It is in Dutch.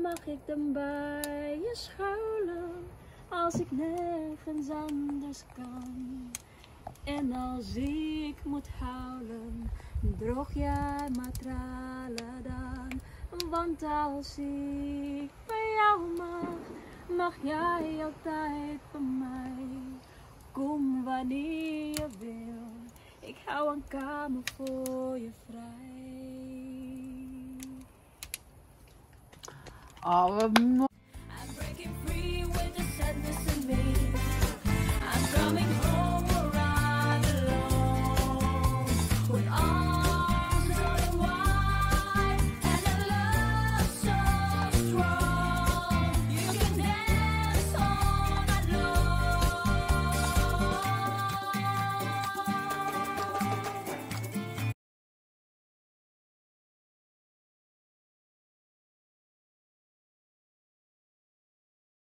mag ik dan bij je schuilen, als ik nergens anders kan. En als ik moet huilen, droog jij maar tralen dan. Want als ik bij jou mag jij altijd bij mij. Kom wanneer je wil, ik hou een kamer voor je vrij. Oh, wat mooi.